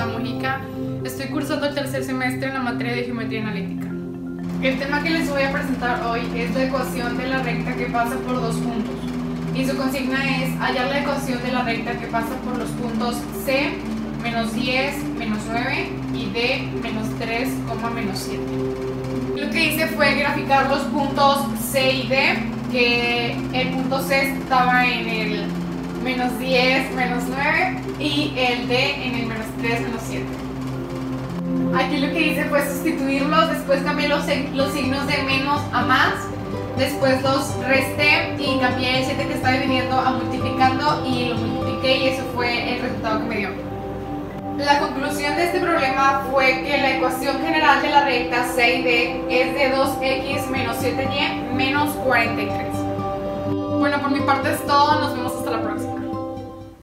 Marta Mujica. Estoy cursando el tercer semestre en la materia de Geometría Analítica. El tema que les voy a presentar hoy es la ecuación de la recta que pasa por dos puntos. Y su consigna es hallar la ecuación de la recta que pasa por los puntos C, menos 10, menos 9 y D, menos 3, menos 7. Lo que hice fue graficar los puntos C y D, que el punto C estaba en el menos 10, menos 9 y el D en el menos 3, menos 7. Aquí lo que hice fue sustituirlos, después cambié los signos de menos a más, después los resté y cambié el 7 que estaba dividiendo a multiplicando y lo multipliqué y eso fue el resultado que me dio. La conclusión de este problema fue que la ecuación general de la recta C y D es de 2x menos 7y menos 43. Bueno, por mi parte es todo, nos vemos hasta la próxima.